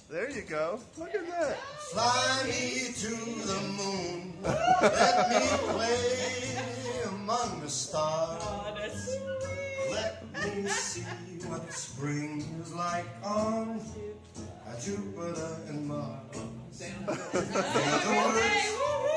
There you go. Look at that. Fly me to the moon. Let me play among the stars. Let me see what spring is like on Jupiter and Mars. Hear the words